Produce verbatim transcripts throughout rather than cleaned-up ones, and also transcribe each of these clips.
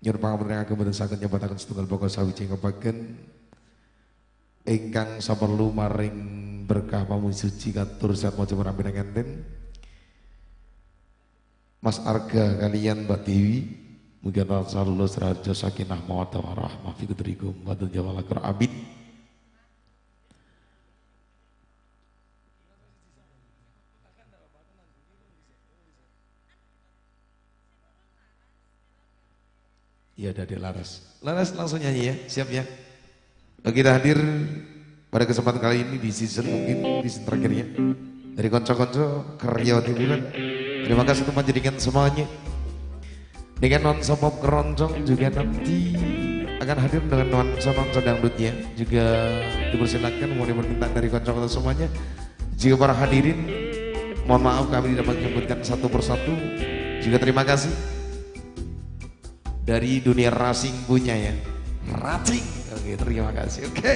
Nyuwun pangapunten ingkang boten saged nyebataken setunggal pokok sawijing ngebaken ingkang saperlu maring berkah pamusuci katur sehat maca pramila ngenten. Mas Arga kalian Mbak Dewi mugi sallallahu seraja sakinah mawaddah warahmah fi qudrikum wa jawalakur abid. Iya ada di Laras. Laras langsung nyanyi ya, siap ya. Kita hadir pada kesempatan kali ini di season mungkin di season terakhirnya dari konco-konco karya hiburan. Terima kasih telah menjadikan semuanya. Dengan nuansa pop keroncong juga nanti akan hadir dengan nuansa-nuansa dangdutnya. Juga dipersilakan mohon permintaan dari konco-konco semuanya. Jika para hadirin, mohon maaf kami tidak menyebutkan satu persatu. Juga terima kasih dari dunia racing punya ya, racing. Oke, terima kasih. Oke,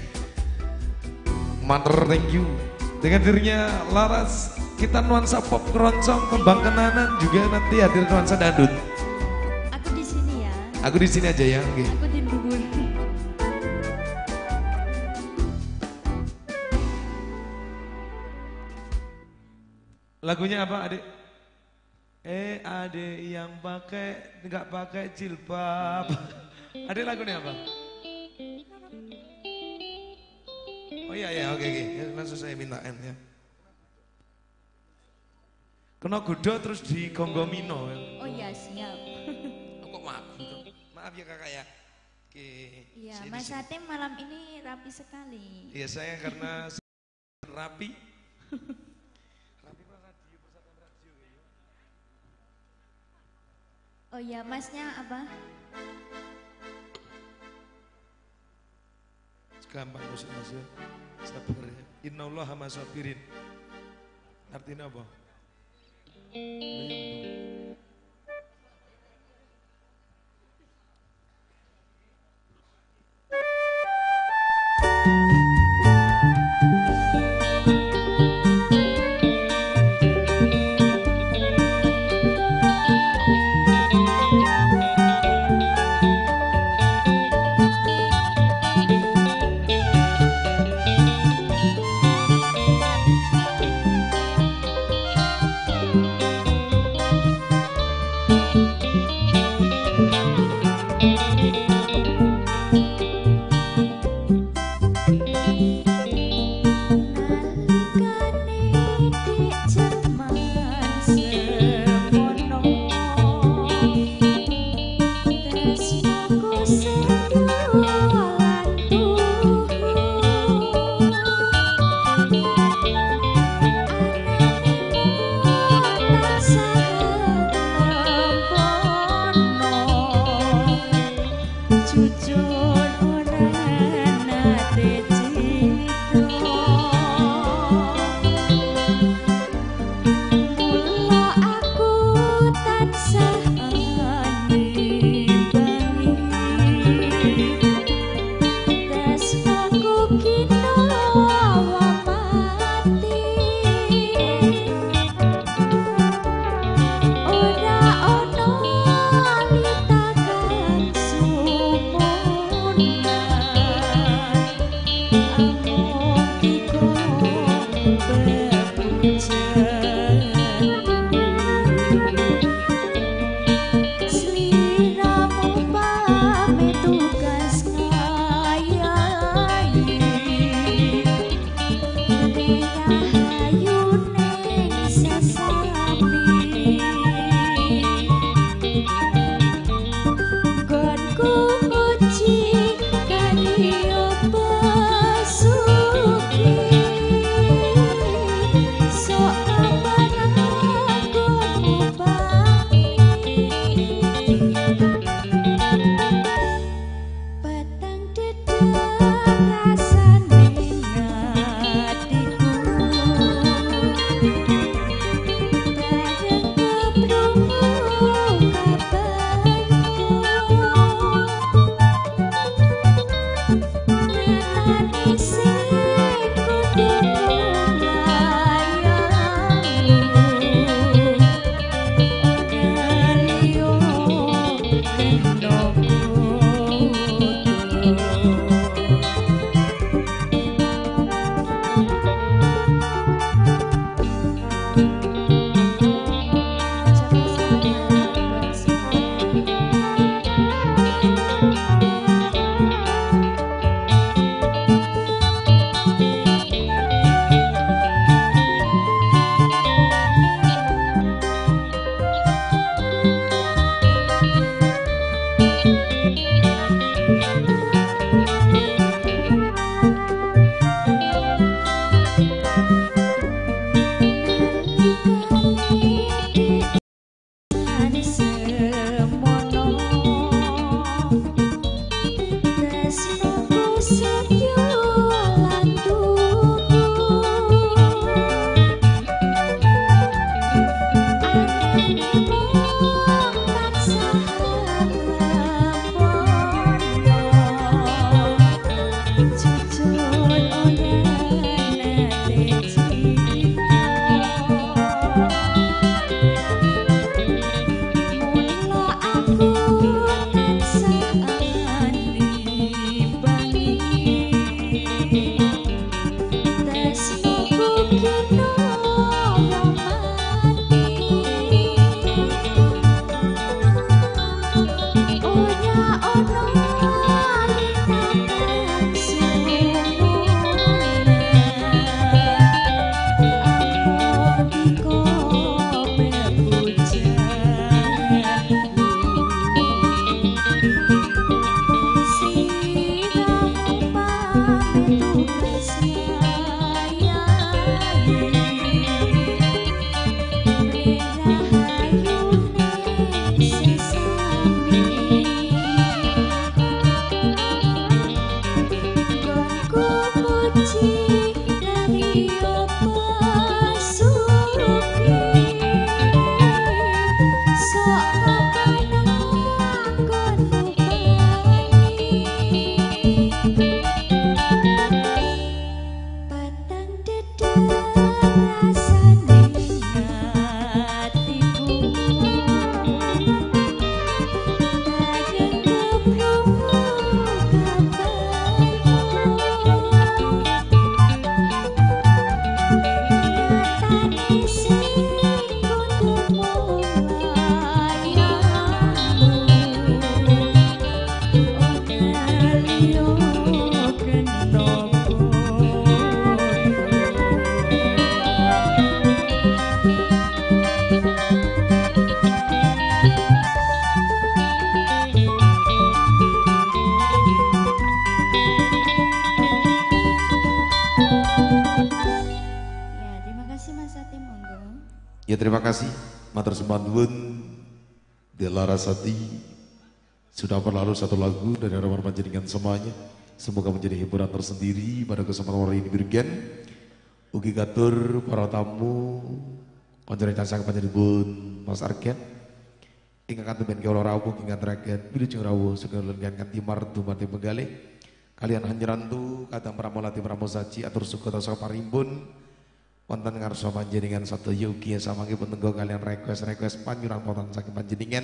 Mother thank you. Dengan dirinya Laras, kita nuansa pop keroncong, kembang kenanan juga nanti hadir nuansa dangdut. Aku di sini ya. Aku di sini aja ya. Oke. Aku di bubur. Lagunya apa, Adik? Eh, adik yang pakai nggak pakai jilbab. Adik lagunya apa? Oh iya ya, oke oke. Ya, langsung saya mintain ya. Kena gudo terus di Gonggomino. Oh iya siap. Oh, kok maaf gitu. Maaf ya kakak ya. Oke. Iya, saya Mas di sini. Hatim malam ini rapi sekali. Iya saya karena rapi. Oh iya, Masnya apa? Gampang musik mas ya. Sabar ya. Innallaha masabirin. Artinya apa? Ya terima kasih, matur sembah nuwun Dela Rasati sudah berlalu satu lagu dari harapan panjenengan semuanya. Semoga menjadi hiburan tersendiri pada kesempatan hari ini berikan. Ugi katur para tamu konjere casang panjenengan Mas Arken. Ingkang kanten kula rawuh ingkang teraken wilujeng rawuh segala lengan kanthi martu mati penggalih. Kalian hanyerantu kadang pramolati pramosaji atur suka tasa parimbun. Wonten ngarsa panjenengan satu yugi samanggipun tenggo kalian request-request panjurang potan saking panjenengan.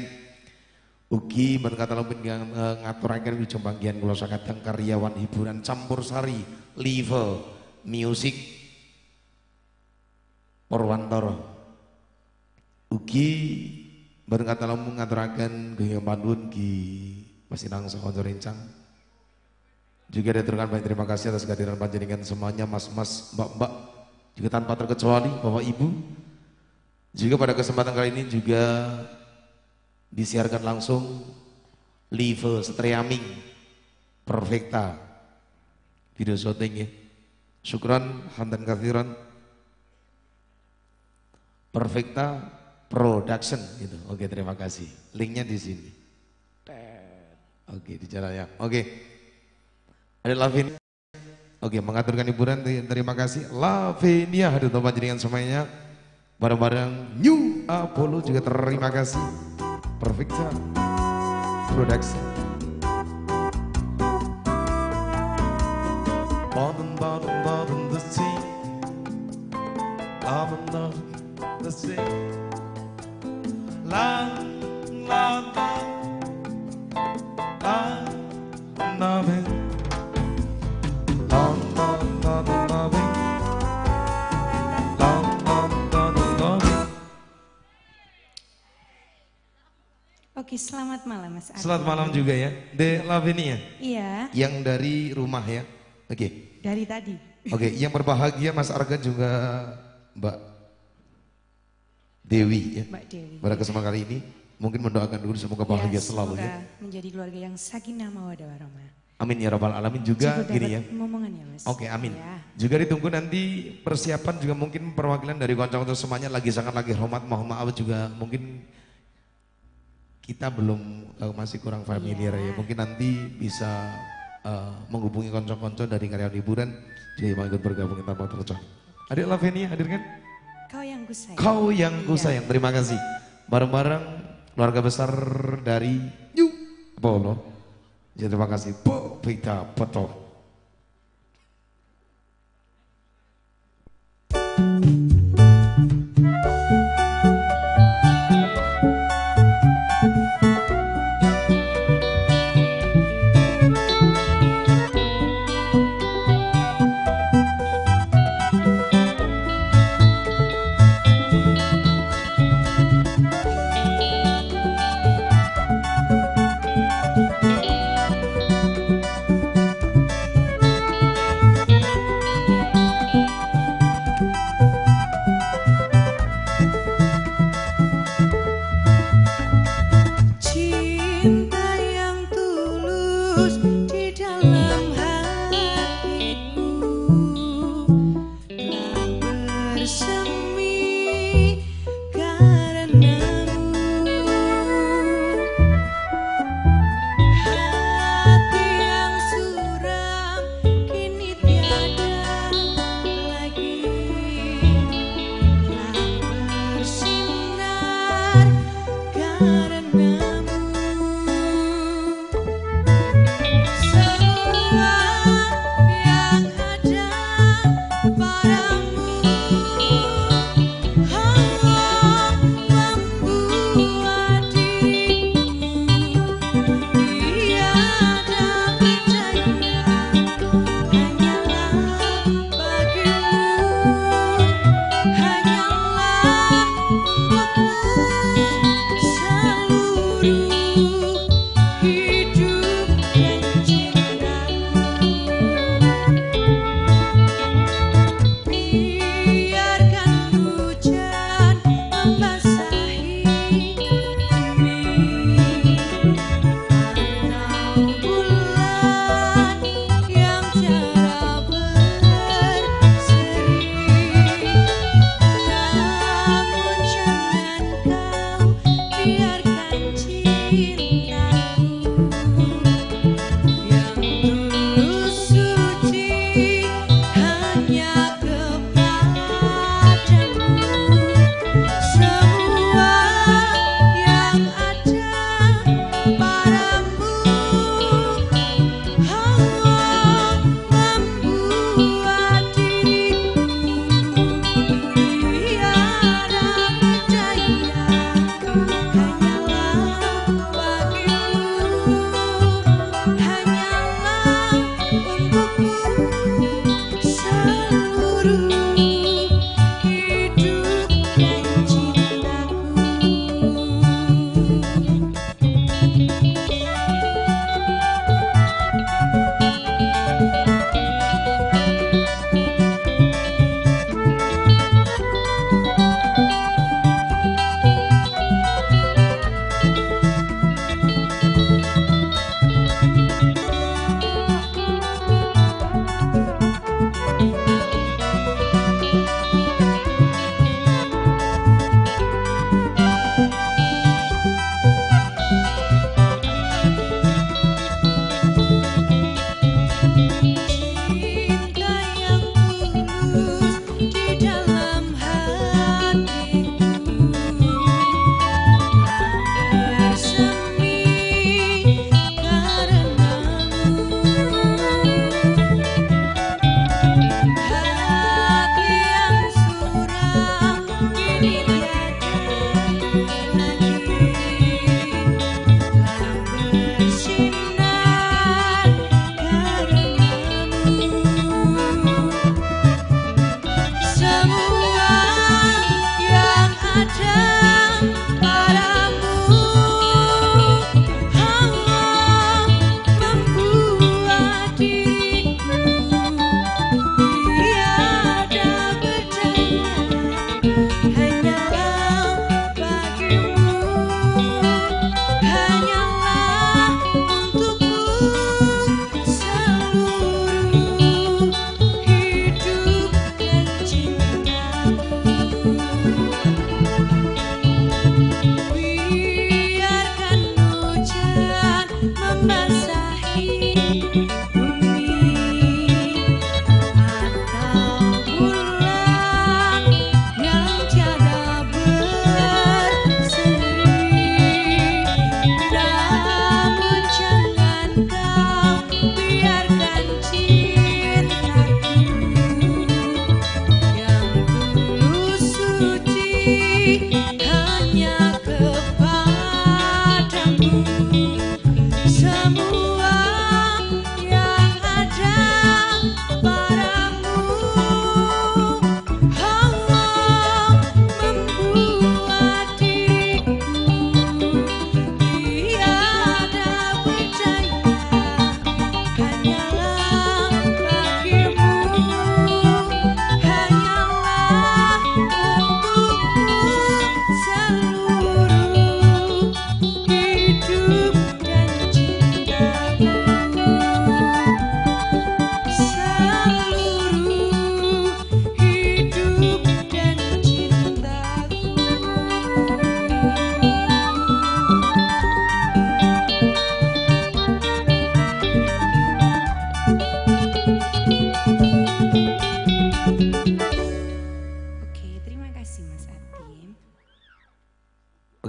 Ugi men katalempun ngaturaken wilujeng panggihan kula sakadang karyawan hiburan campur sari live music Purwantara. Ugi men katalempun ngaturaken genging panduwun ki Pasinang Sakonco Rencang. Juga diaturkan banyak terima kasih atas kehadiran panjenengan semuanya, mas-mas, mbak-mbak, juga tanpa terkecuali Bapak Ibu. Juga pada kesempatan kali ini juga disiarkan langsung live streaming Perfecta video syuting ya. Syukran hantan kathiran Perfecta Production gitu. Oke, terima kasih. Linknya di sini. Oke, di jalan ya. Oke. Ada Lavinia. Oke, mengaturkan hiburan, terima kasih. Lavinia hadir untuk panjenengan semuanya. Bareng-bareng New Apollo juga terima kasih. Perfecta Production. Bottom, bottom, bottom the sea. Bottom, bottom the sea. Lang, lang, lang. loving. Long, long, long, loving. Long, long, long, loving. Oke, selamat malam Mas Ardi. Selamat malam juga ya. De Lavinia. Iya, Yang dari rumah ya. Oke. dari tadi. Oke, yang berbahagia Mas Arga juga Mbak Dewi ya. Mbak Dewi. Pada kesempatan kali ini mungkin mendoakan dulu semoga bahagia Ya, selalu ya. semoga menjadi keluarga yang sakinah mawaddah warahmah. Amin ya rabbal alamin juga Cukup gini dapat ya. momongan ya Mas. Oke, amin. Ya. Juga ditunggu nanti persiapan juga mungkin perwakilan dari konco-konco semuanya lagi sangat lagi hormat, mohon maaf juga mungkin kita belum uh, masih kurang familiar Iya. ya. Mungkin nanti bisa uh, menghubungi konco-konco dari karyawan hiburan juga yang mau ikut bergabung tanpa tercon. Adik Lavenia hadir kan? Kau yang ku sayang. Kau yang ku Iya. sayang. Terima kasih. Bareng-bareng keluarga besar dari Yu Polo. Ya, terima kasih. Po Pita Peto.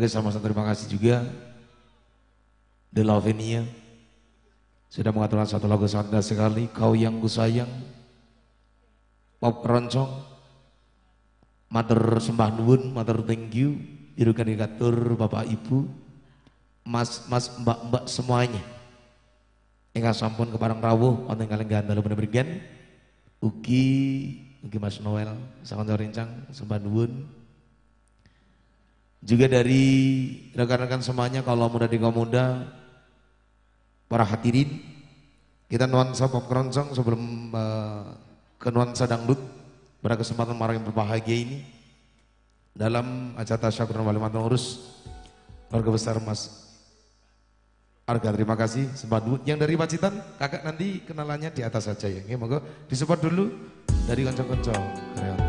sama-sama terima kasih juga The Lavenia sudah mengaturkan satu lagu sangat indah sekali, Kau Yang Kusayang. Pop Keroncong, matur sembah nuwun, matur thank you, irukan dikatur Bapak Ibu, Mas Mas Mbak Mbak semuanya. Ingkang sampun kepareng rawuh wonten kalih gandala bener-bener ugi ugi Mas Noel sakonco rencang sembah nuwun. Juga dari rekan-rekan semuanya kalau muda di kaum muda, para hadirin, kita nuansa Pop Keroncong sebelum uh, ke nuansa dangdut pada kesempatan malam yang berbahagia ini dalam acara tasyakuran wali mantan urus keluarga besar Mas Arga. Terima kasih sempat dulu. Yang dari Pacitan kakak nanti kenalannya di atas saja ya. Oke, moga disupport dulu dari konco-konco karyawan.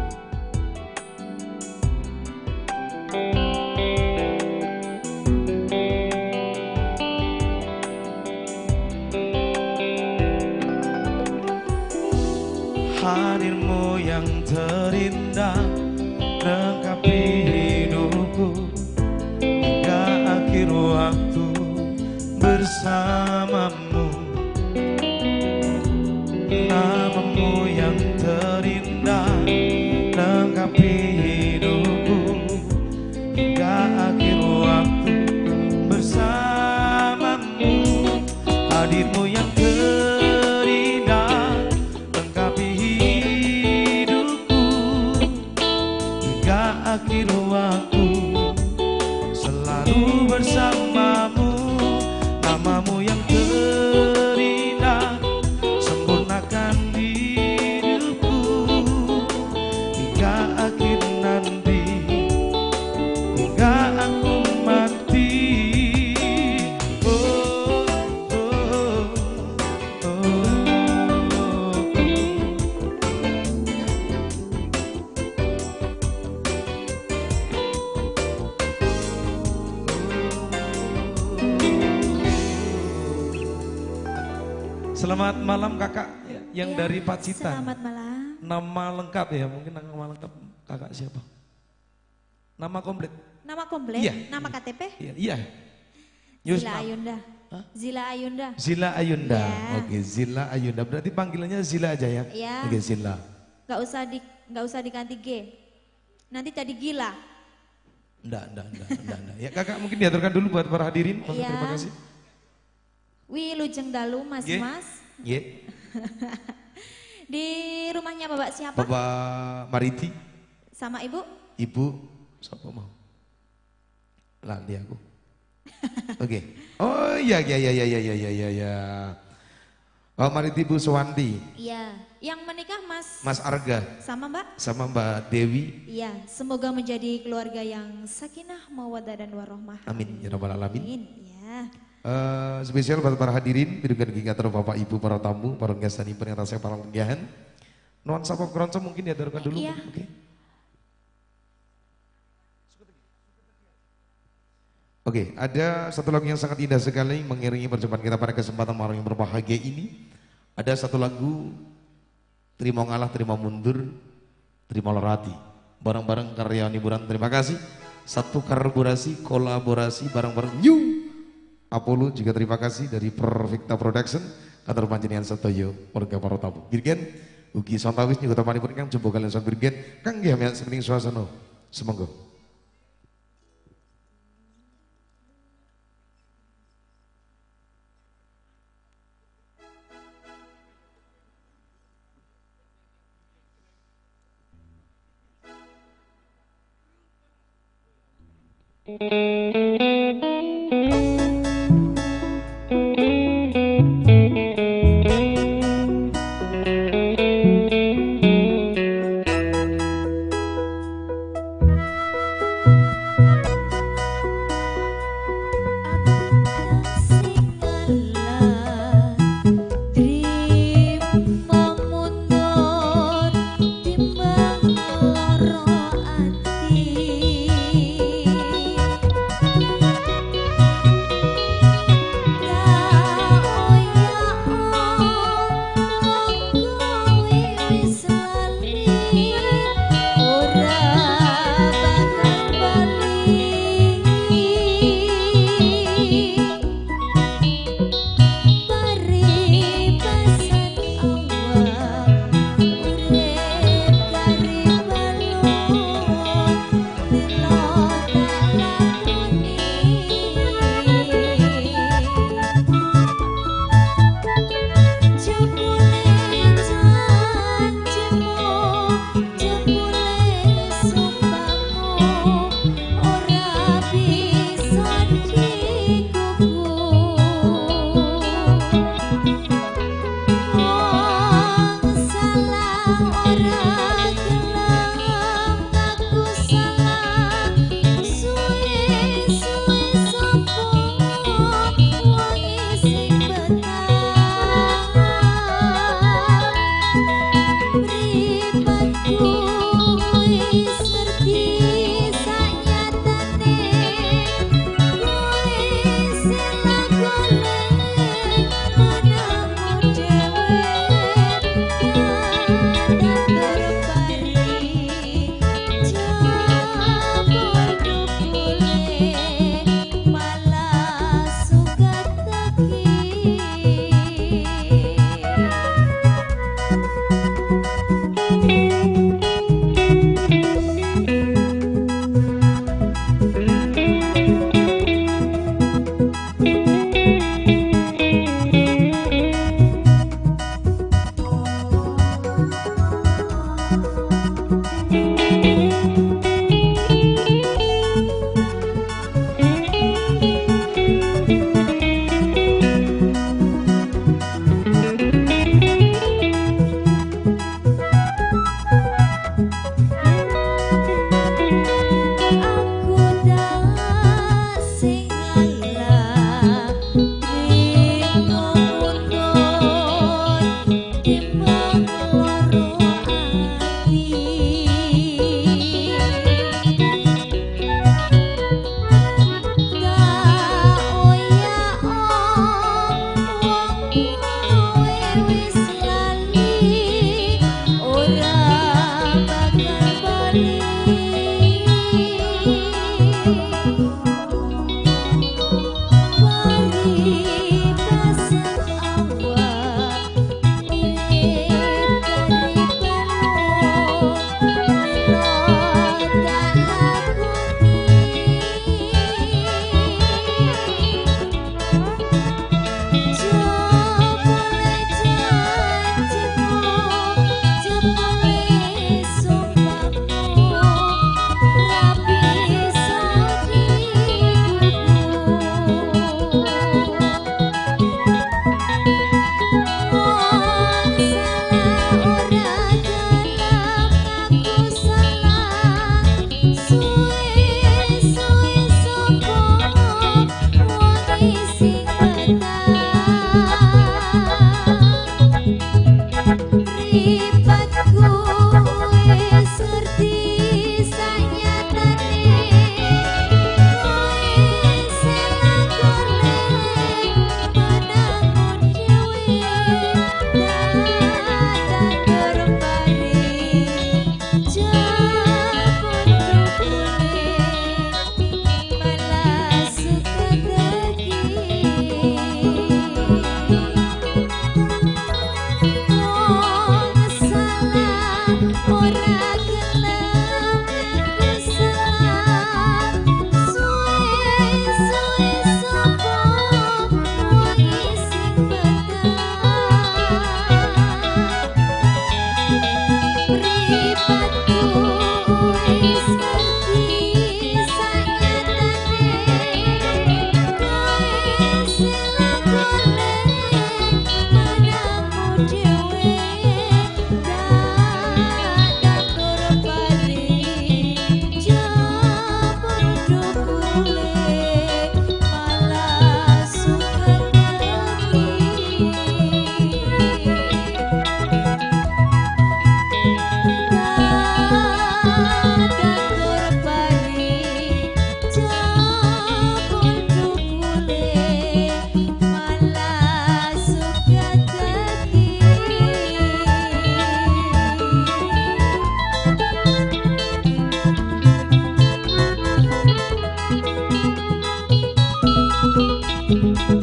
Hadirmu yang terindah lengkapi hidupku hingga akhir waktu bersamamu. Namamu yang terindah lengkapi hidupku hingga akhir waktu bersamamu. Hadirmu yang terindah lengkapi hidupku hingga akhir waktu selalu bersamamu. Namamu yang terindah sempurnakan hidupku hingga akhir nanti, hingga aku mati. Oh, oh, oh, oh. Selamat malam kakak yang Ya, dari Pacitan. Selamat malam. Nama lengkap ya, mungkin nama lengkap kakak siapa? Nama komplit? Nama komplit? Iya. Nama K T P? Iya. Iya. Yus, Zila maaf. Ayunda. Hah? Zila Ayunda. Zila Ayunda. Ya. Oke, Zila Ayunda. Berarti panggilannya Zila aja ya? Iya. Oke, Zila. Gak usah di gak usah diganti G. Nanti jadi gila. Enggak, enggak, enggak, enggak, enggak. Ya kakak mungkin diaturkan dulu buat para hadirin. Oke, Iya. terima kasih. Wi lujeng dalu mas-mas. Ye. Di rumahnya Bapak siapa? Bapak Mariti, Sama Ibu? Ibu, siapa mau? Lali aku. Oke. Oh iya, iya, iya, iya, iya, iya, iya, iya. Bapak Mariti, Ibu Suwanti, Iya. Yang menikah Mas? Mas Arga, Sama Mbak? sama Mbak Dewi. Iya. Semoga menjadi keluarga yang sakinah, mawaddah dan warohmah. Amin, ya rabbal alamin. Amin. Ya. Uh, spesial buat para hadirin, berikan gigator Bapak Ibu, para tamu, para guest dan impen yang saya para lenggahan. Nuansa Pop Keroncong mungkin diaturkan dulu. Iya. Oke. Oke, ada satu lagu yang sangat indah sekali mengiringi perjumpaan kita pada kesempatan malam yang berbahagia ini. Ada satu lagu, terima ngalah, terima mundur, terima lorati. Bareng-bareng karyawan hiburan, terima kasih. Satu kolaborasi, kolaborasi bareng-bareng New Apollo, juga terima kasih dari Perfecta Production, kantor panjenengan Setoyo, warga para tamu. Birgen, ugi sontawis juga temani pun kang coba kalian soal Birgen, kang nggih amian semening suasana. Semoga. Timbang loro ati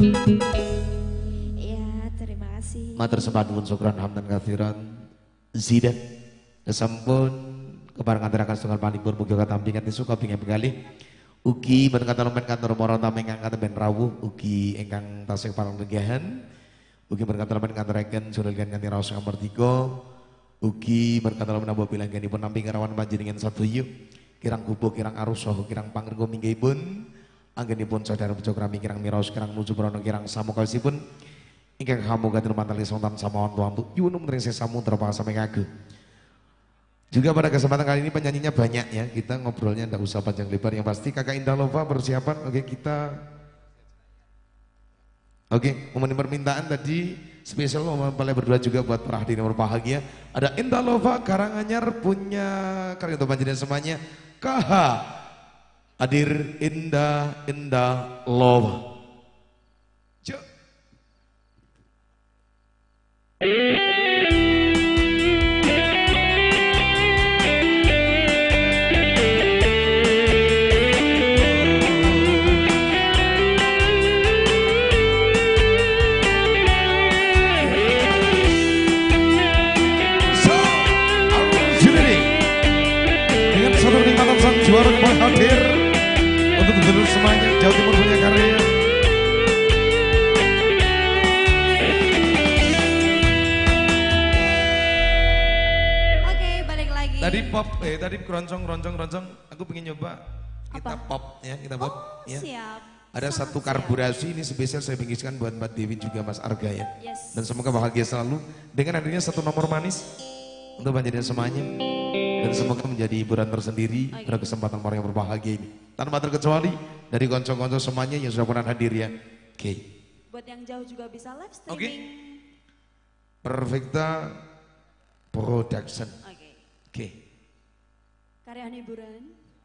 Ya, terima kasih. Matur sempat nuwun syukran hamdan katsiran. Zidan sampun kebareng aturaken setunggal panipun mugi katampingan suka bingeng begalih. Ugi mboten kata lemen kantor mara tamu ingkang katen ben rawuh ugi ingkang tasih parang lenggahan. Ugi mboten kata lemen kanturaken surulgan kanthi raos kamardika. Ugi mboten kata lemen nambah bilangganipun nampi ngerawan panjenengan sadaya. Kirang kubuh kirang arus saha kirang pangrenga minggihipun. Anggenipun saudara bejo krami kirang miraos kirang nuju prana kirang samokalipun. Ingkang hamoga dirmantali sontan samawan tuantu yunum ring samutra pasame kagem. Juga pada kesempatan kali ini penyanyinya banyak ya, kita ngobrolnya tidak usah panjang lebar, yang pasti Kakak Indah Lova persiapan, oke kita oke, memenuhi permintaan tadi spesial mempelai berdua juga buat para hadirin yang berbahagia. Ada Indah Lova Karanganyar punya karya untuk panjenengan semuanya. K H hadir Indah Indah Lova. Cuk. Juara kembali hadir untuk dulur semuanya Jawa Timur punya karya. Oke, balik lagi. Tadi pop, eh tadi keroncong, keroncong, keroncong. Aku pengen nyoba kita Apa? pop ya, kita pop. Oh, ya. siap. Ada Sangat satu siap. karburasi ini spesial saya bingkiskan buat Mbak Dewi juga Mas Arga ya. Yes. Dan semoga bahagia selalu dengan adanya satu nomor manis untuk panjenengan semuanya. Dan semoga menjadi hiburan tersendiri Okay. pada kesempatan orang yang berbahagia ini. Tanpa terkecuali dari konco-konco semuanya yang sudah pernah hadir ya. Oke. Okay. Buat yang jauh juga bisa live Oke. streaming. Perfecta Production. Oke. Oke. Okay. Karya hiburan.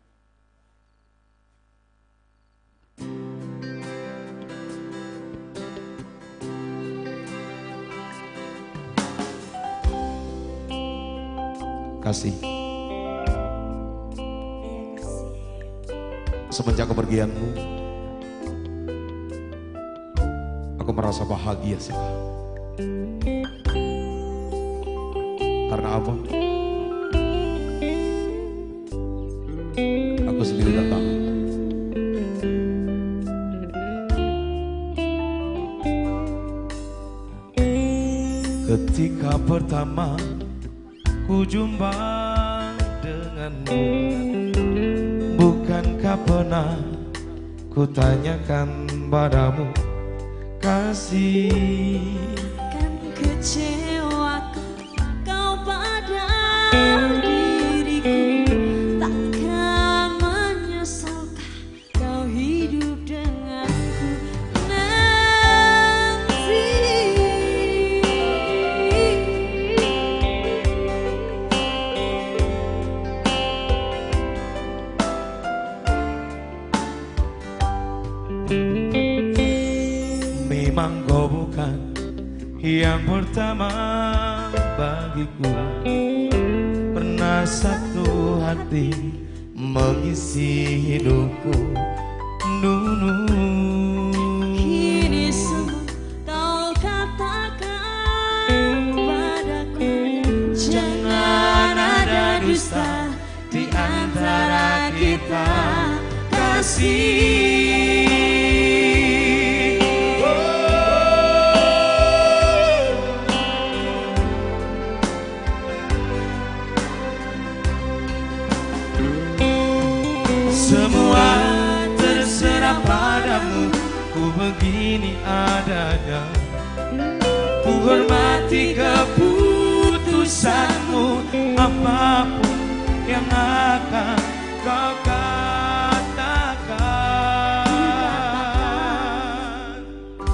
Kasih. Iya, kasih. Semenjak kepergianmu, aku merasa bahagia sekali. Karena apa? Aku sendiri tak tahu. Ketika pertama ku jumpa denganmu, bukankah pernah ku tanyakan padamu kasih? Kan kecewakan kau pada diriku, takkan menyesalkan kau hidup denganku nanti. Memang kau bukan yang pertama bagiku. Pernah satu hati mengisi hidupku dulu. Kini semua kau katakan padaku, jangan ada dusta di antara kita, kasih. Semua terserah padamu, ku begini adanya. Ku hormati keputusanmu, apapun yang akan kau katakan.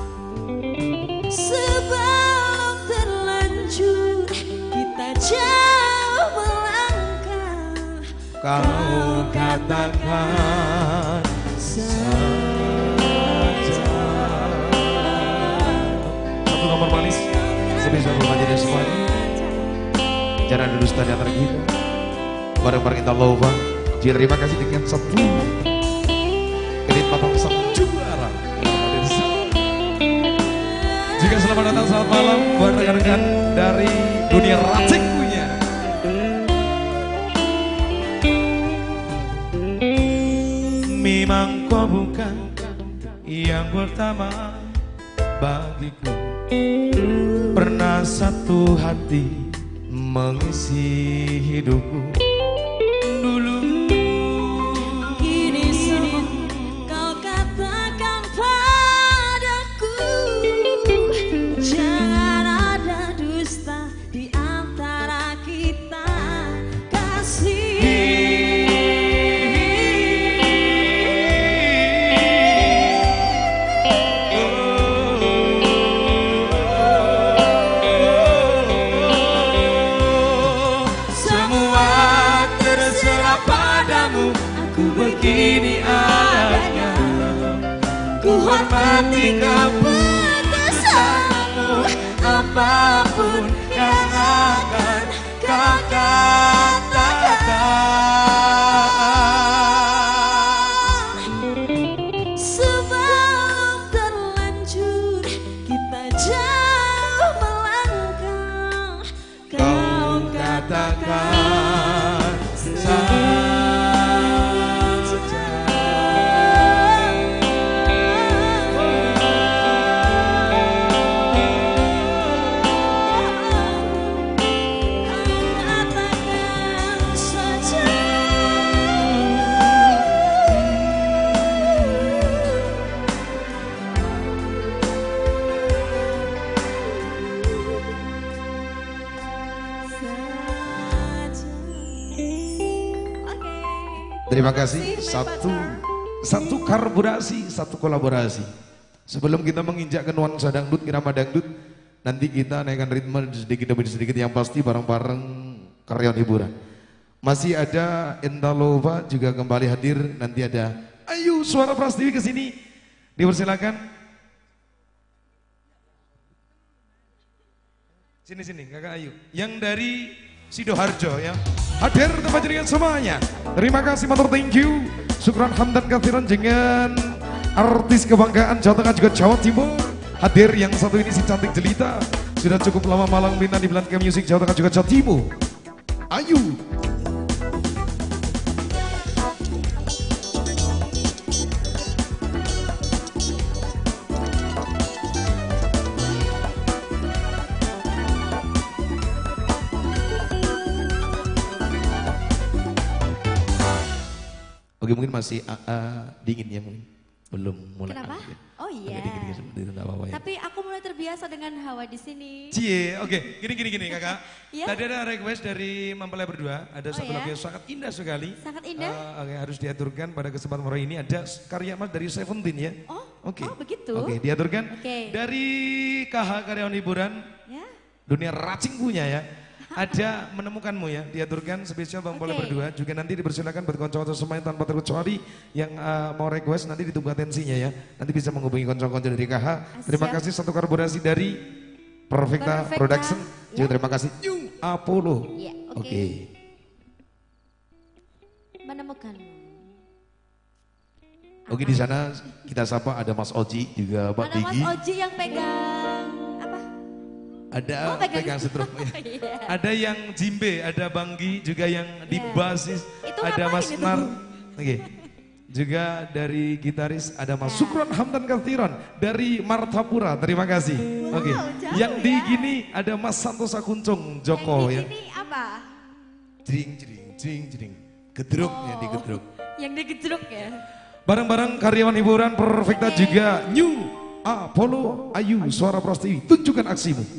Sebelum terlanjur kita jauh melangkah, Kau katakan saja. Satu nomor manis sebisa bermanjir semuanya. Jangan ada dusta di antara kita. Bareng-bareng kita lova. Terima kasih dengan satu. Ini patang sang juara. juga selamat datang, selamat malam buat rekan-rekan dari dunia racing punya. Memang kau bukan yang pertama bagiku. Pernah satu hati mengisi hidupku dulu. Kini semua kau katakan padaku, jangan ada dusta di antara kita, kasih. Aku begini adanya, ku hormati keputusanmu, apapun yang akan kau katakan. Sebelum terlanjur kita jauh melangkah, Kau katakan saja. Terima kasih, satu satu karburasi, satu kolaborasi. Sebelum kita menginjak ke nuansa dangdut, irama dangdut, nanti kita naikkan ritme sedikit demi sedikit, yang pasti bareng-bareng karyawan hiburan. Masih ada Entalova juga kembali hadir, nanti ada Ayu Suara Prastiwi ke sini. Dipersilakan. Sini-sini Kakak Ayu. Yang dari Sidoarjo ya. Hadir tempat jaringan semuanya. Terima kasih, matur thank you. Syukran hamdan kathiran dengan artis kebanggaan Jawa Tengah juga Jawa Timur. Hadir yang satu ini si cantik jelita. Sudah cukup lama malang bintang di Belantika Music Jawa Tengah juga Jawa Timur. Ayu. Oke, mungkin masih uh, uh, dingin ya, mungkin belum mulai. Kenapa? Ya. Oh iya. Agak dingin seperti itu, nggak apa-apa ya. Tapi aku mulai terbiasa dengan hawa di sini. Cie, oke, gini gini gini kakak. Ya? Tadi ada request dari mempelai berdua, ada Oh satu ya? lagu yang sangat indah sekali. Sangat indah? Uh, oke, harus diaturkan pada kesempatan hari ini. Ada karya mas dari Seventeen ya. Oh, Oke. oh begitu. Oke, diaturkan. Oke. Dari K H Karyawan Hiburan, Ya. dunia racing punya ya. Ada menemukanmu ya, diaturkan spesial bang Pole Oke. berdua. Juga nanti dipersilakan buat konco-konco semuanya tanpa terkecuali yang uh, mau request nanti ditunggu atensinya ya. Nanti bisa menghubungi konco-konco dari K H. Terima Siap. kasih satu kolaborasi dari Perfecta, Perfecta, Production. Juga ya. terima kasih Yung Apollo. Ya, Oke. oke. Menemukanmu. Oke, di sana kita sapa ada Mas Oji juga Pak Ada Mas Digi. Oji yang pegang apa? Ada Oh, pegang- pegang setrum. Iya. Ada yang Jimbe, ada Banggi, juga yang di Iya. basis, Itu ada ngapain Mas itu? Nar. Oke. Juga dari gitaris ada Mas Sukron Hamdan Kathiran dari Martapura. Terima kasih. Oke. jauh Yang di ya. gini ada Mas Santosa Kuncung Joko ya. Yang di sini apa? Jring jring jring jring. Gedruk ya, di gedruk. Yang digejruk ya. Bareng-bareng karyawan hiburan Perfecta Oke. juga New Apollo Ayu Suara Prastiwi. Tunjukkan aksimu.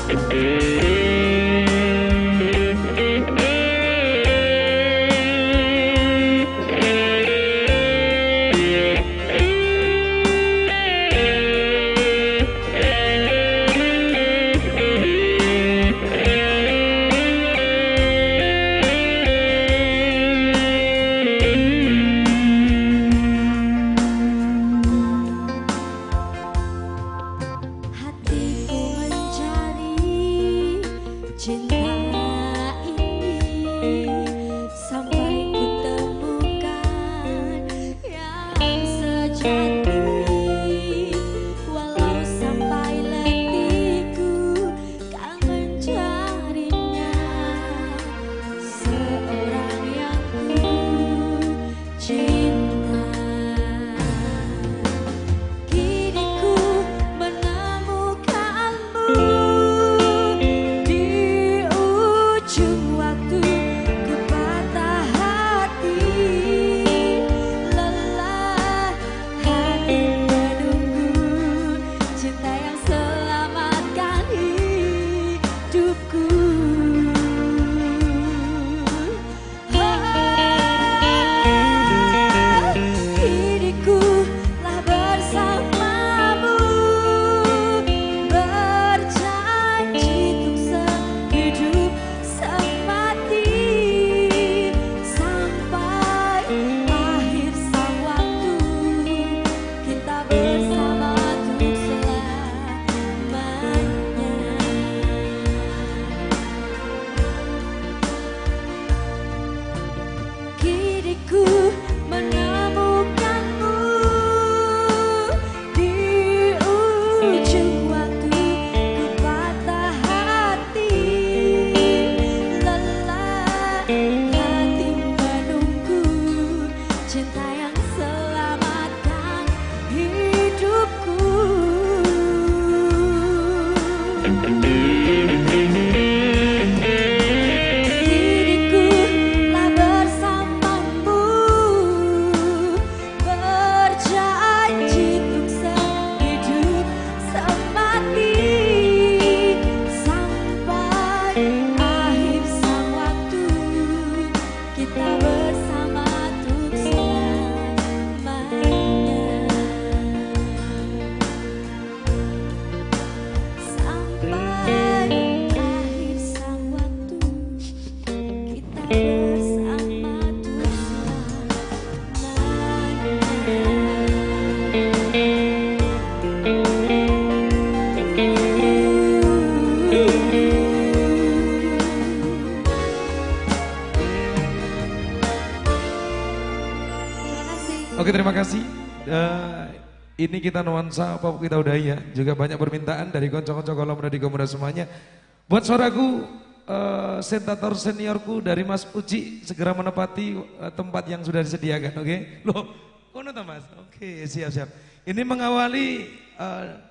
Oke, terima kasih. Uh, ini kita nuansa apa kita udah ya. Juga banyak permintaan dari konco-konco kolom dan komoda semuanya. Buat suaraku, uh, sentator seniorku dari Mas Uci segera menepati uh, tempat yang sudah disediakan. Oke, okay? Loh, kono ta Mas? Oke, okay, siap-siap. Ini mengawali uh,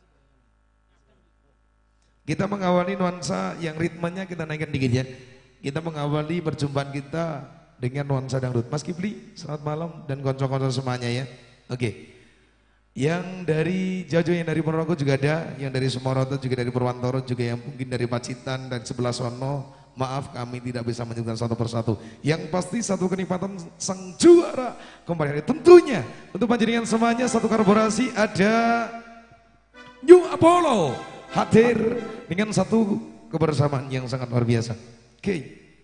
kita mengawali nuansa yang ritmenya kita naikkan dikit ya. Kita mengawali perjumpaan kita dengan nuansa dangdut. Mas Kipli, selamat malam dan konco-konco semuanya ya. Oke. Yang dari Jajo, yang dari Ponorogo juga ada, yang dari Sumoroto juga dari Purwantoro juga, yang mungkin dari Pacitan dan sebelah sono. Maaf kami tidak bisa menyebutkan satu persatu. Yang pasti satu kenikmatan sang juara kembali. Tentunya untuk panjenengan semuanya satu korporasi ada New Apollo hadir dengan satu kebersamaan yang sangat luar biasa. Oke. Okay.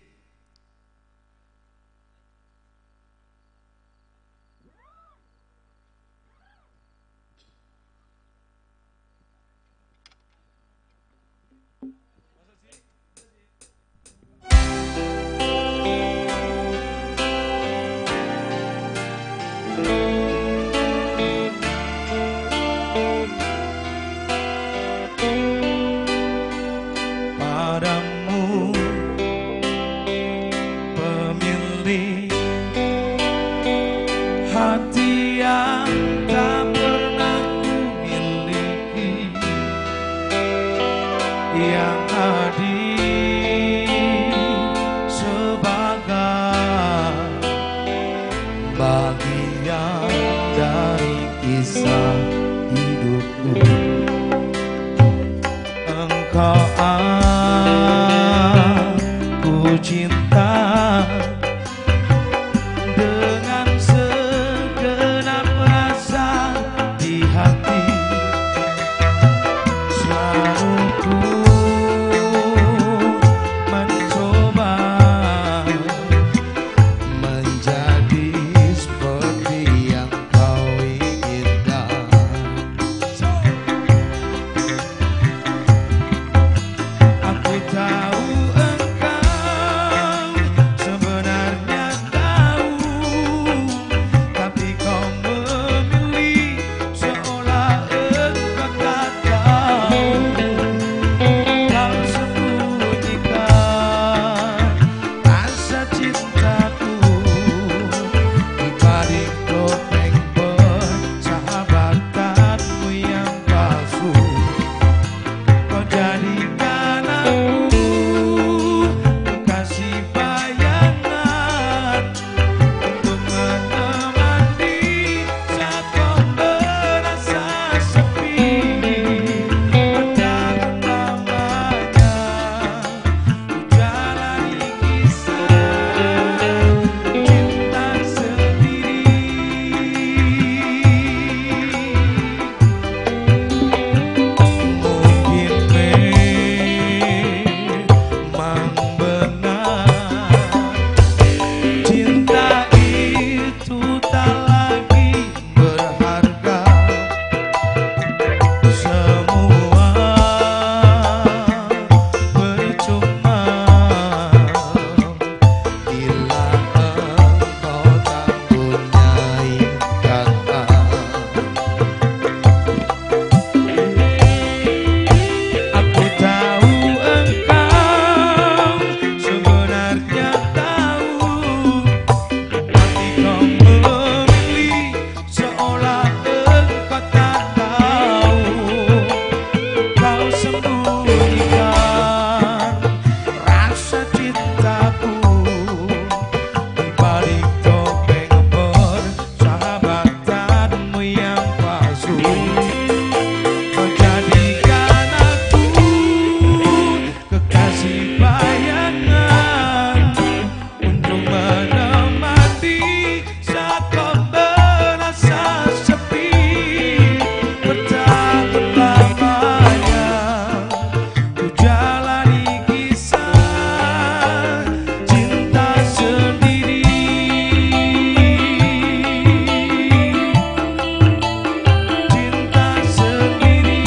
Hati yang tak pernah ku miliki, yang hadir sebagai bagian dari kisah hidupku. Engkau aku cinta dengan segenap rasa di hati. Selalu ku mencoba menjadi seperti yang kau inginkan. Aku tahu engkau sebenarnya tahu, tapi kau memilih seolah engkau tak tahu. Kau sembunyikan rasa cintaku di balik topeng persahabatanmu yang palsu. Kau jadikan aku kekasih bayangan untuk menemani saat kau merasa sepi. Bertahan lamanya ku jalani kisah cinta sendiri. Mungkin memang benar cinta itu tak lagi berharga. Semua percuma Bila engkau tak punya ikatan. Aku tahu engkau sebenarnya tahu, tapi kau memilih seolah engkau tak tahu. Kau sembunyikan rasa cintaku di balik topeng persahabatanmu yang palsu. Kau jadikan aku kekasih bayangan untuk menemani saat kau merasa sepi. Bertahan lamanya ku jalani kisah cinta sendiri. Cinta sendiri.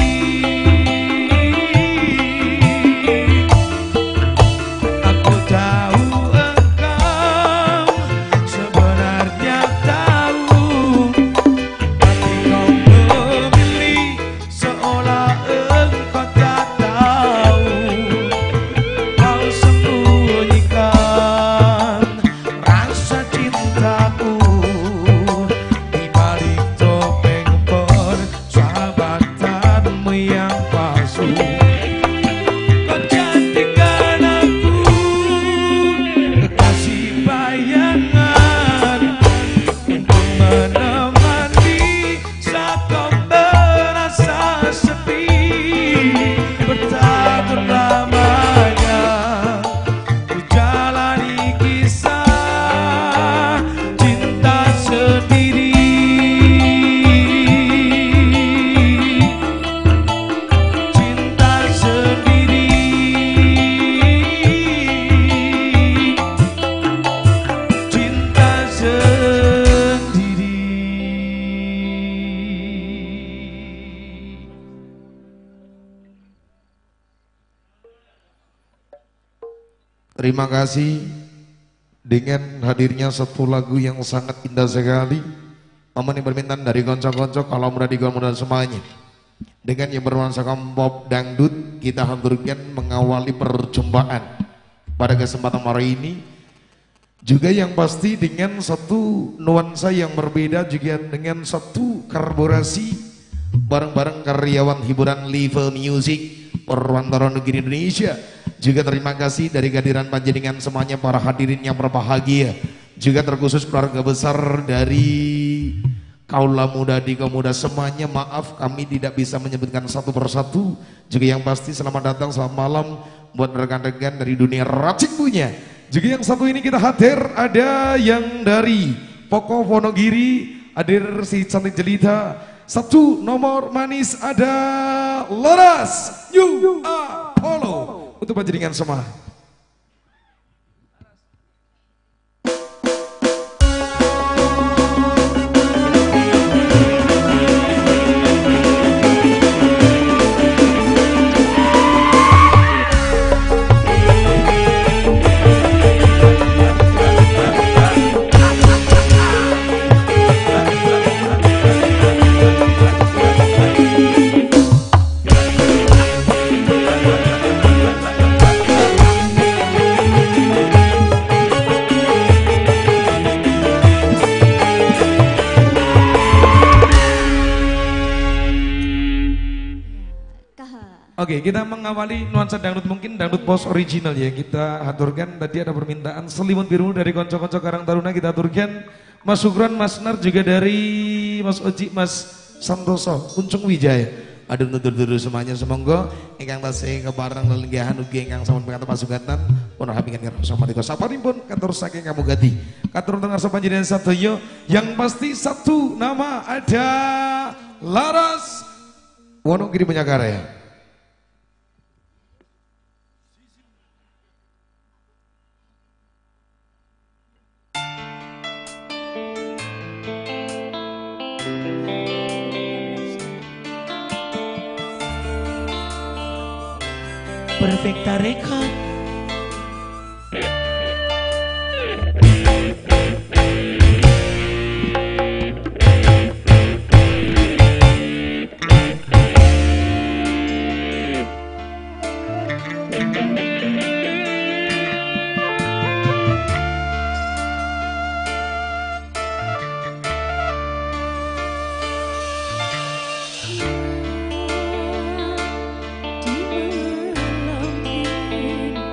Aku tahu engkau sebenarnya tahu, tapi kau memilih seolah engkau tak tahu. Kau sembunyikan rasa cintaku di balik topeng persahabatanmu yang palsu. Kau jadikan aku kekasih bayangan untuk menemani saat kau merasa sepi. Bertahun lamanya ku jalani kisah cinta sendiri. Cinta sendiri. Cinta sendiri. Terima kasih dengan hadirnya satu lagu yang sangat indah sekali. Momen yang permintaan dari konco-konco kalau mudah digaul mudah semuanya. Dengan yang bernuansakan pop dangdut, kita haturkan mengawali perjumpaan pada kesempatan hari ini. Juga yang pasti dengan satu nuansa yang berbeda, juga dengan satu kolaborasi bareng-bareng karyawan hiburan Live Music perantara negeri Indonesia. Juga terima kasih dari kehadiran panjenengan semuanya para hadirin yang berbahagia. Juga terkhusus keluarga besar dari Kaulah muda di kaum muda semuanya, maaf kami tidak bisa menyebutkan satu persatu. Juga yang pasti selamat datang, selamat malam buat rekan-rekan dari dunia racik punya. Juga yang satu ini kita hadir ada yang dari Poko Wonogiri, hadir si cantik jelita. Satu nomor manis ada Laras New Apollo untuk panjenengan semua. Oke, kita mengawali nuansa dangdut, mungkin dangdut pos original ya. Kita aturkan, tadi ada permintaan selimut biru dari konco-konco Karang Taruna, kita aturkan. Mas Sugron, Mas Nar, juga dari Mas Oji, Mas Santoso, Kuncung Wijaya. Ada nutur-nutur semuanya, semoga ingkang tasih kebarang lelenggahan ugi ingkang sampun pengantar pasugatan pun rampingan karo samadika saparipun katur saking kamu gati. Katur dengar sapanjenengan sadaya, yang pasti satu nama ada Laras Wonogiri Penyakarya. Perfecta Record. Di malam ini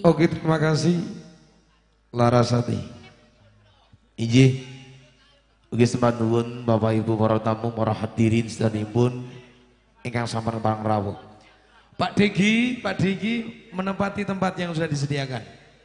Oke, terima kasih Larasati. Iji, ugi sembah nuwun Bapak Ibu para tamu, para hadirin sedanipun ingkang sampun parang rawuh. Pak Degi, Pak Degi menempati tempat yang sudah disediakan.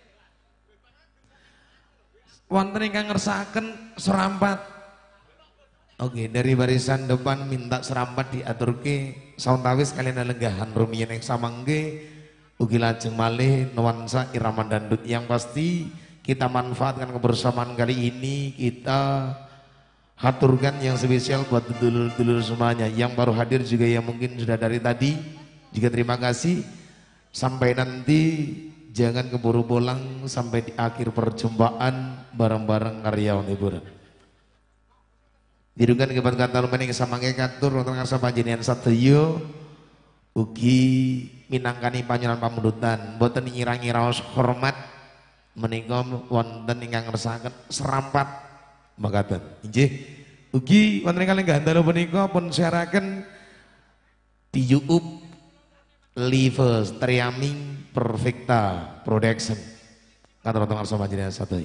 Wonten ingkang ngersakaken serampat. Oke, dari barisan depan minta serampat diaturke sauntawis kalian lenggahan rumiyin ing samangke ugi lajeng malih nuansa irama dandut yang pasti kita manfaatkan kebersamaan kali ini, kita haturkan yang spesial buat dulur-dulur semuanya yang baru hadir juga yang mungkin sudah dari tadi juga terima kasih. Sampai nanti jangan keburu pulang sampai di akhir perjumpaan bareng-bareng karyawan hiburan. Dirukan kebat kata lumayan kesamangke katur wonten ngarsa panjenengan sadaya ugi minangkani panjenengan pamundutan boten nyirangi raos hormat menika wonten ingkang ngersakaken serampat makaten. Inggih. Ugi wonten ingkang lenggah dalu punika pun siaraken di YouTube Live Streaming Perfecta Production. Katur wonten ngarsa panjenengan sadaya.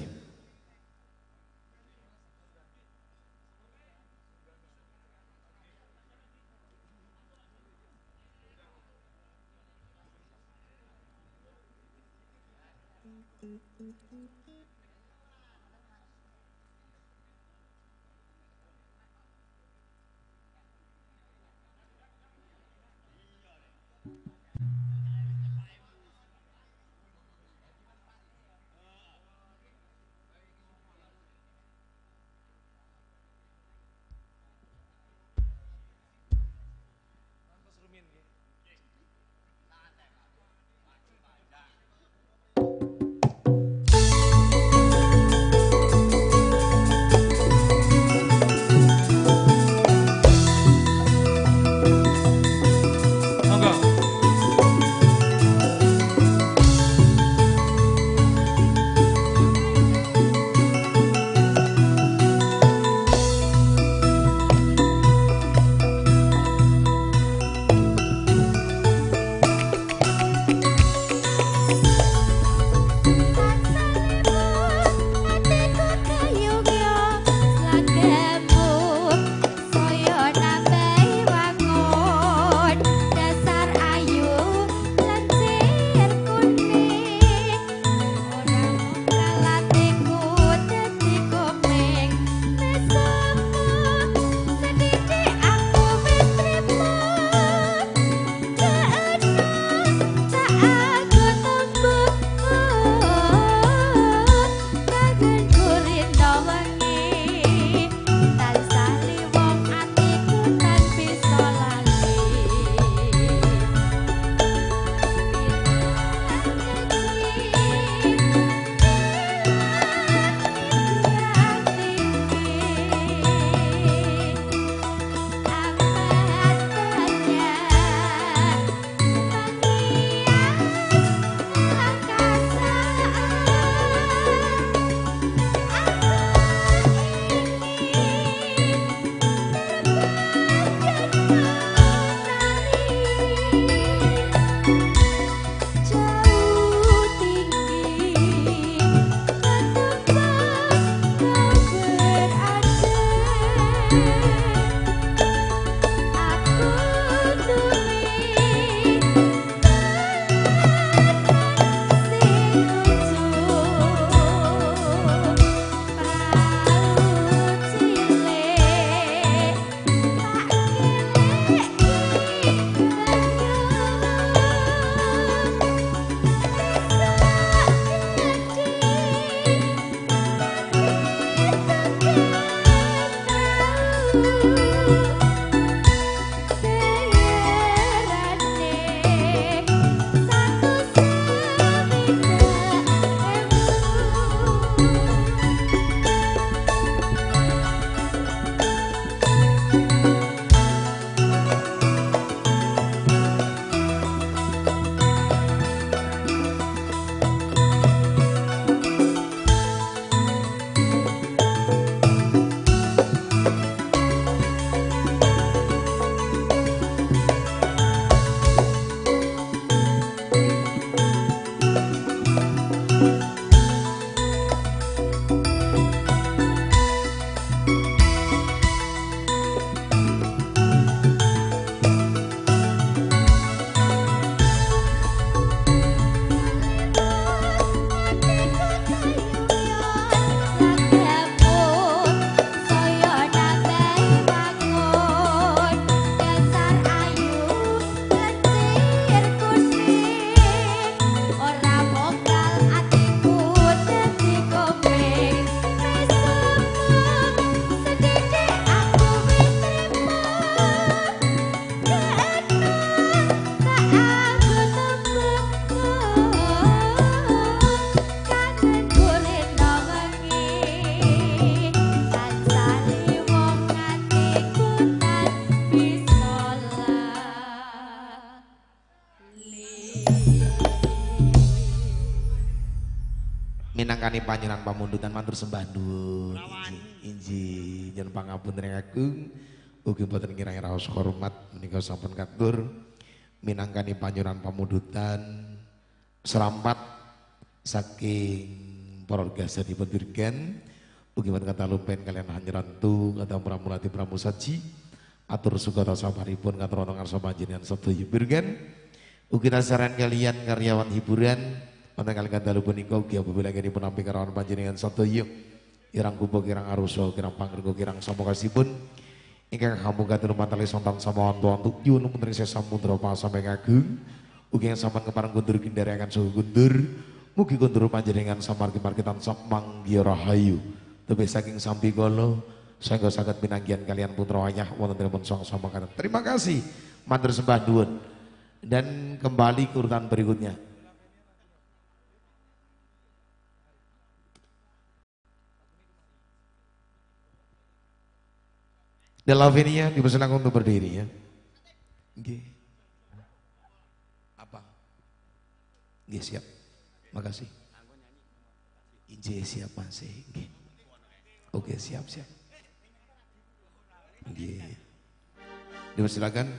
minangkani panjenengan pamundutan matur sembah nuwun. Inji yen pangapunten Agung ugi boten kirang raos hormat menika sampun katur minangkani panjenengan pamundutan serampat saking para gasanipun dirgen ugi boten kata lumpen kalian hanyerantu kata pramulati pramusaji atur sugata sabaripun katur ana ngarsa panjenengan sedaya dirgen ugi nasaran kalian karyawan hiburan wonten kaliyan dalu punika ugi apabila kenipun nampi karawan panjenengan sedaya kirang kumpul kirang arusa kirang pangrenga kirang sampokasipun ingkang hamuga tinumantali sontan samawan tuantuk yun menteri sesamudra pasampe kagung ugi yang sampun kepareng kundur kindare akan suhu kundur mugi kundur panjenengan samargi margitan samanggiya rahayu tebih saking sampi kala sangga saged pinanggihan kalian putra wayah wonten tinipun sang samakatan. Terima kasih matur sembah nuwun dan kembali ke urutan berikutnya. Delavinia dipersilakan untuk berdiri ya. Nggih. Apa? Nggih siap. Makasih. Injih siap masih. Nggih. Oke siap siap. Nggih. Dipersilakan.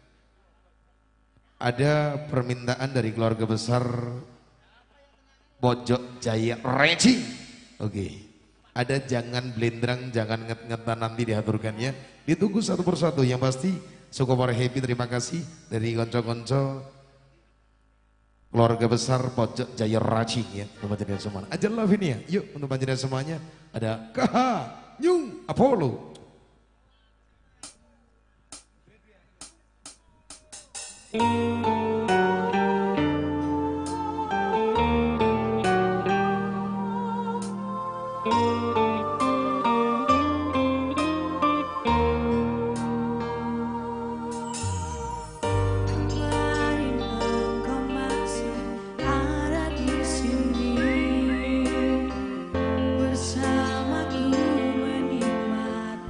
Ada permintaan dari keluarga besar Pojok Jaya Racing. Oke. Ada jangan blendrang, jangan nget-ngetan nanti diaturkannya. Ditunggu satu persatu. Yang pasti suka para happy. Terima kasih dari konco-konco keluarga besar Pojok Jaya Racing ya. Untuk panjenengan semuanya. Ajal Lavinia. Yuk untuk panjenengan semuanya. Ada K H Nyung Apollo.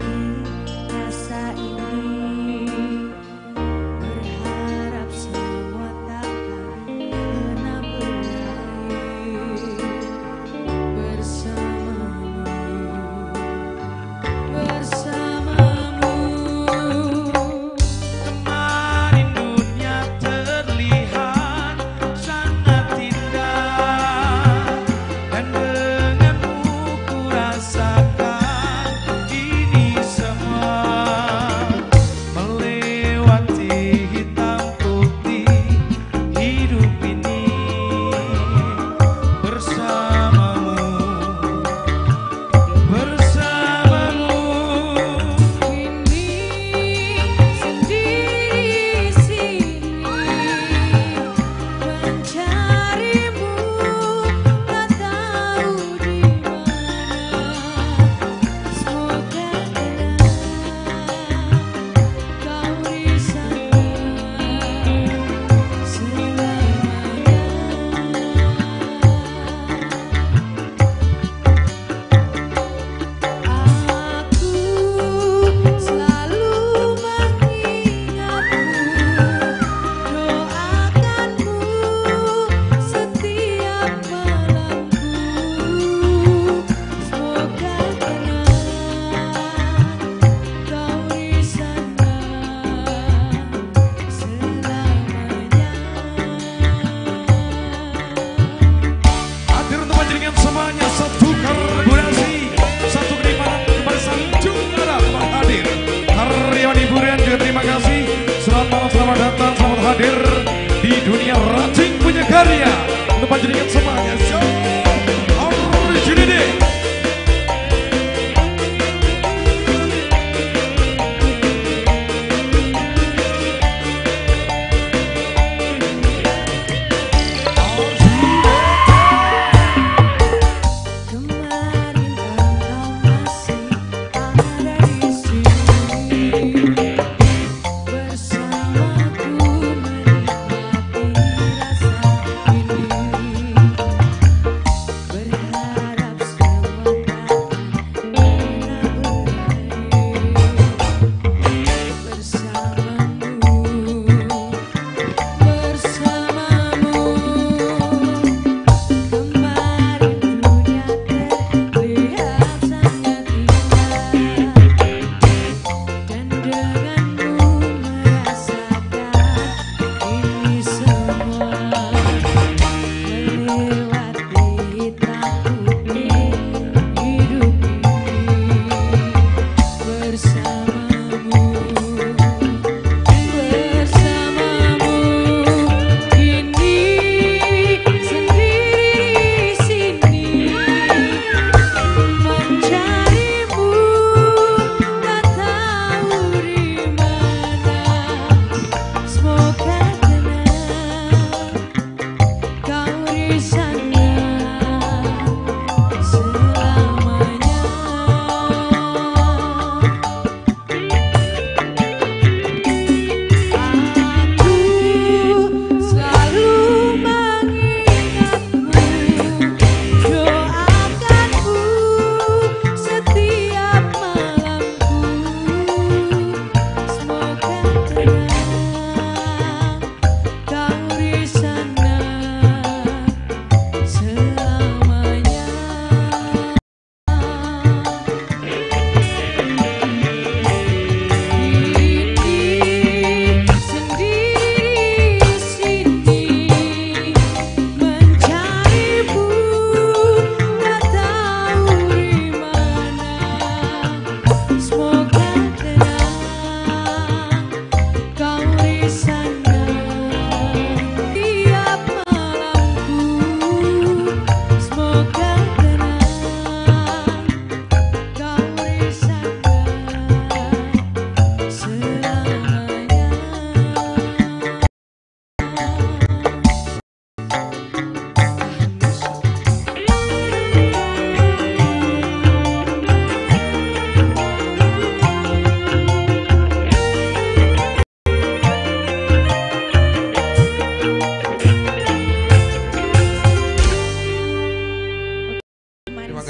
Rasa ini berharap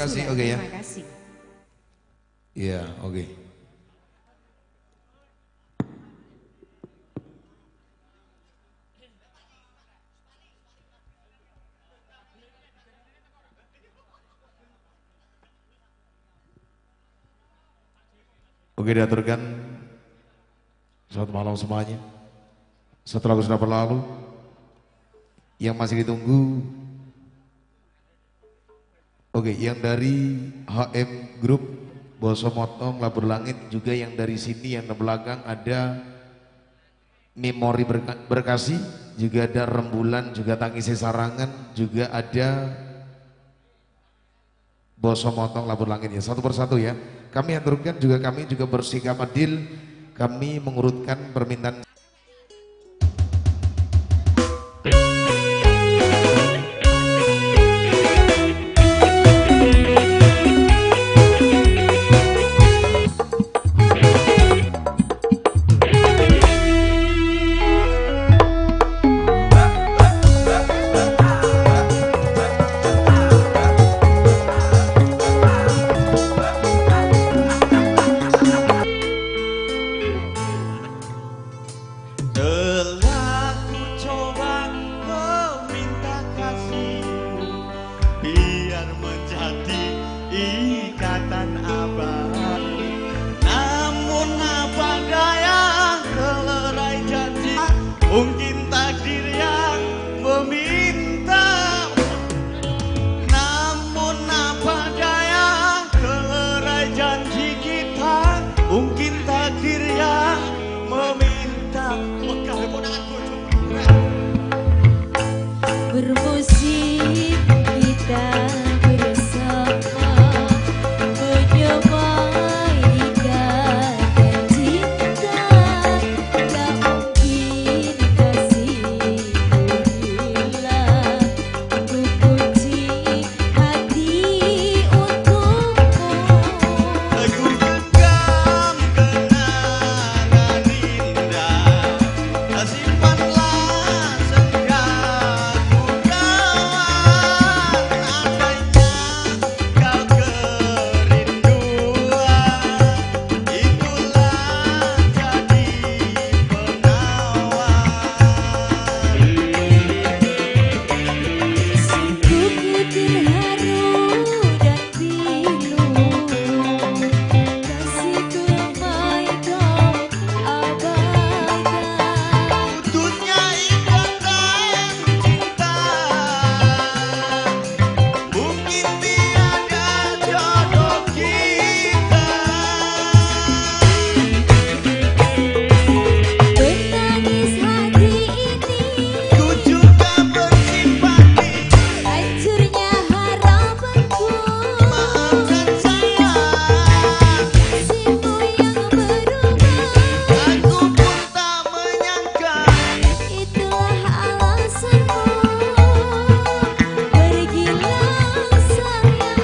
kasih, sudah. oke ya. Terima kasih. Iya, oke. Oke, diaturkan. Selamat malam semuanya. Setelah sudah berlalu, yang masih ditunggu, oke, yang dari H M Group Boso Motong Labur Langit, juga yang dari sini yang di belakang ada Memori Berka- Berkasi, juga ada Rembulan, juga Tangisi Sarangan, juga ada Boso Motong Labur Langit ya, satu persatu ya. Kami aturkan juga, kami juga bersikap adil, kami mengurutkan permintaan. Mungkin takdir yang meminta, namun apa daya, kelerai janji kita. Mungkin takdir yang meminta. Bermusik kita bersama, menyamai ikatan cinta. Tak mungkin kasih hilang, ku kunci hati untukmu. Aku genggam kenangan indah, simpanlah sengkakku kawan. Andainya kau kerinduan, itulah jadi penawar. Sungguh terharu dan pilu, kasihku mai kau abaikan. Putusnya ikatan cinta, mungkin tiada jodoh kita. Menangis hati ini, Ku juga bersimpati, hancurnya harapanku. maafkan saya. Kasihmu yang berubah, Aku pun tak menyangka, itulah alasanmu. Pergilah sayang.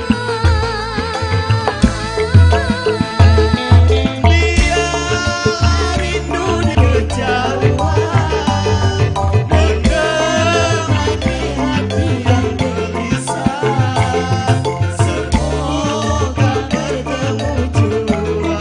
biarlah rindu di kejauhan menemani hati yang gelisah. Semoga bertemu jua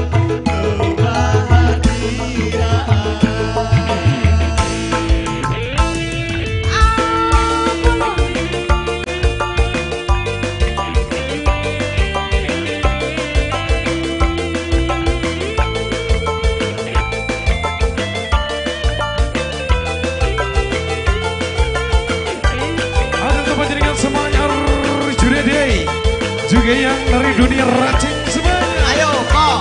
Ada tempat jaringan semuanya Jurede, juga yang dari dunia racing semuanya. Ayo kok.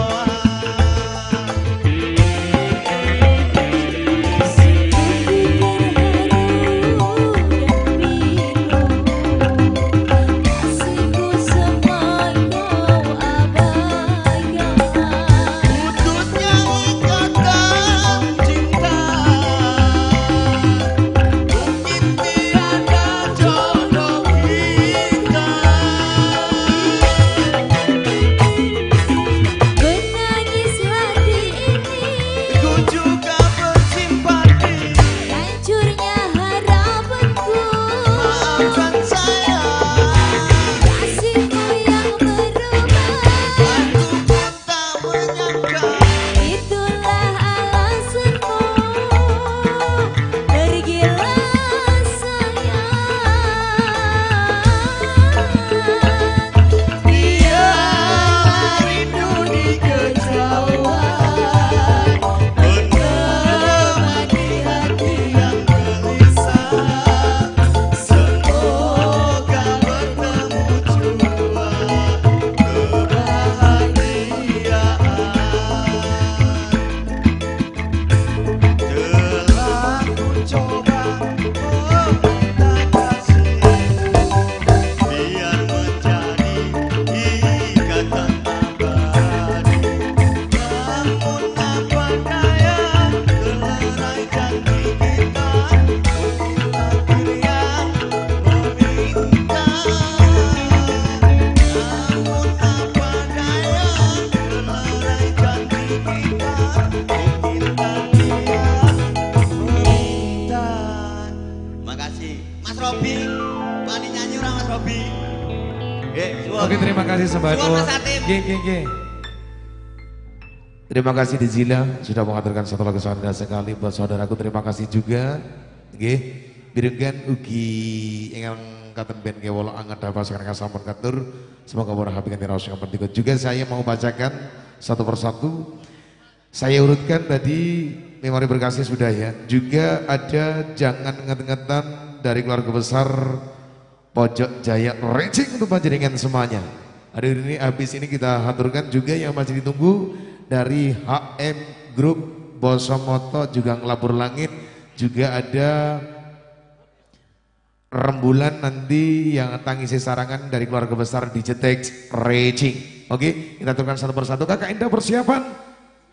Kasihku semai kau abaikan. Putusnya ikatan cinta, mungkin tiada jodoh kita. semoga oh kita kasih biar menjadi ikatan abadi. Namun apa daya gelerai janji kita, mungkin takdir yang meminta. Namun apa daya gelerai janji kita, mungkin takdir yang meminta. Makasih Mas Robi, wani nyanyi ora Mas Robi? Nggih, suwun. Oke, terima kasih Sembako. Suwun, Mas Atim. Nggih, nggih, nggih. Terima kasih Dizila sudah mengaturkan satu lagu sangat indah sekali buat saudaraku. Terima kasih juga. Nggih, birengan ugi ingkang katen ben kewala anget dapat sekarang sampun katur. Semoga berhasil dengan raos yang penting. Juga saya mau bacakan satu persatu. Saya urutkan tadi memori berkasih sudah ya. Juga ada jangan nget-ngetan dari keluarga besar Pojok Jaya Racing untuk panjenengan semuanya. Hari ini habis ini kita haturkan juga yang masih ditunggu dari H M Group Bosomoto juga Ngelabur Langit. Juga ada rembulan nanti yang tangisi sarangan dari keluarga besar D J Tex Racing. Oke, kita haturkan satu persatu. Kakak Indah persiapan.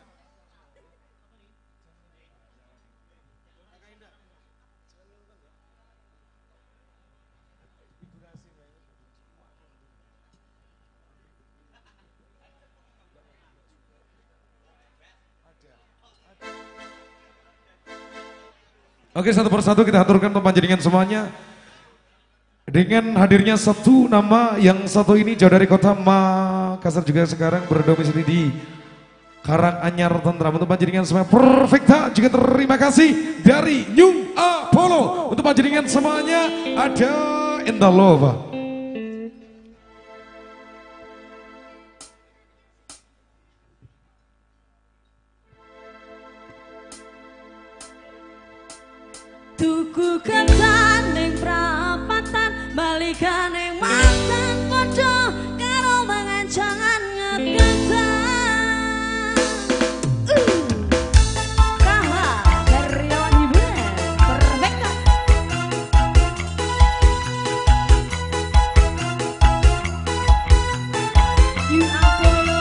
Oke, satu persatu kita aturkan panjenengan semuanya. Dengan hadirnya satu nama yang satu ini jauh dari kota Makassar juga sekarang berdomisili di Karanganyar Tentrem. Untuk panjenengan semuanya Perfecta juga terima kasih dari New Apollo. Untuk panjenengan semuanya ada Indalova. Tuku ketan ning prapatan, balikan ning mantan padha karo mangan jangan ngeketan. Uh. Kaha karyawan hiburan Perfecta. You Apollo.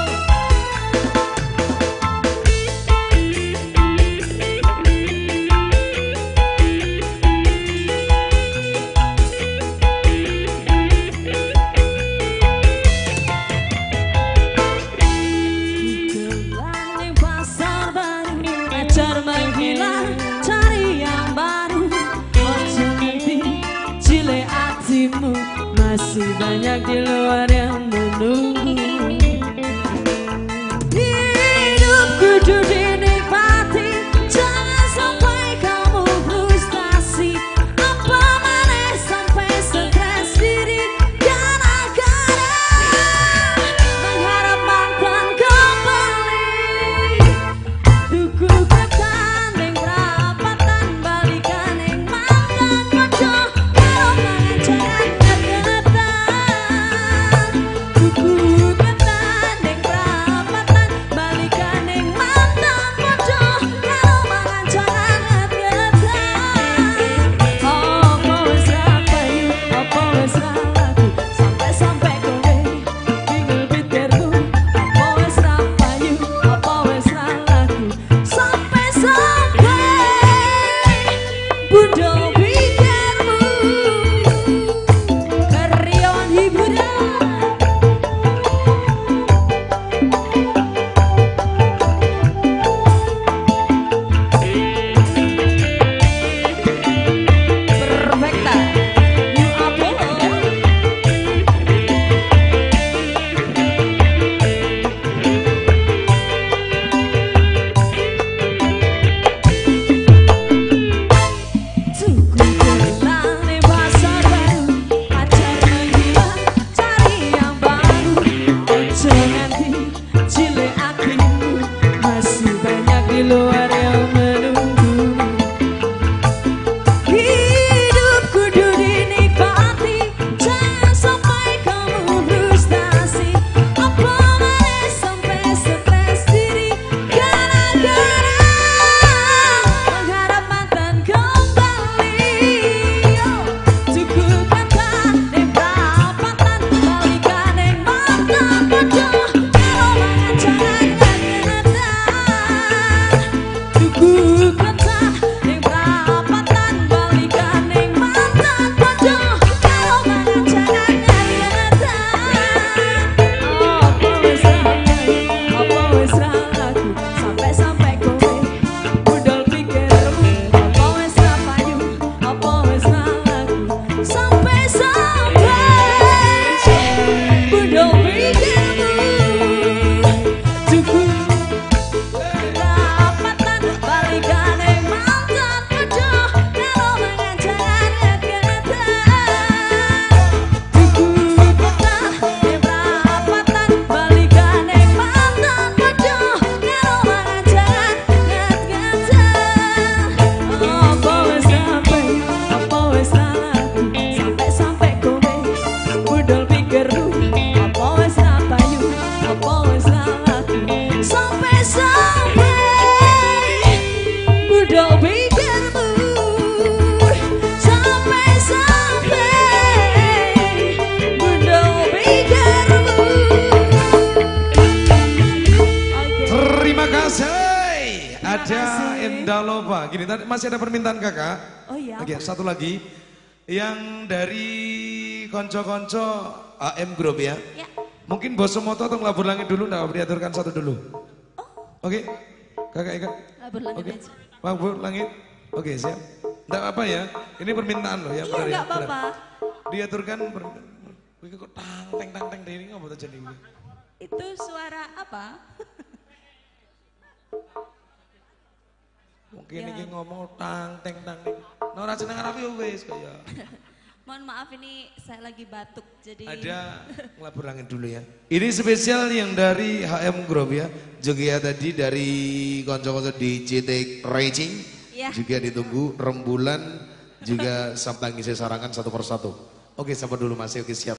Masih banyak di luar yang menunggu. Hidup kudu dinikmati, jangan sampai kamu frustasi. Apa maneh sampai stres diri, gara-gara mengharap mantan kembali. Tuku ketan ning prapatan, balikan ning mantan padha karo mangan jangan kembali. Indalopa. Gini, tadi masih ada permintaan kakak. Oh iya. Oke, satu lagi. Yang dari konco-konco A M Group ya. Ya. Mungkin Bos Moto atau Ngelabur Langit dulu, enggak diaturkan satu dulu. Oke, kakak ikat. Labur langit Oke, aja. Ngelabur Langit. Oke, siap. Enggak apa ya, ini permintaan loh ya. Iya benar ya, nggak apa-apa. benar. Diaturkan, permintaan. Wih, kok tang teng tang teng dari nggak betul jadi. Itu suara apa? Mungkin Ya. ini ngomong tang teng tang teng. Nah, ora seneng Arab ya wis kaya. Mohon maaf ini saya lagi batuk jadi. Ada Ngelabur Langit dulu ya. Ini spesial yang dari H M Group ya. Juga tadi dari konco-konco di C T Racing. Ya. Juga ditunggu rembulan juga sampai ngisi sarangan satu persatu. Oke, sabar dulu Mas. Oke, siap.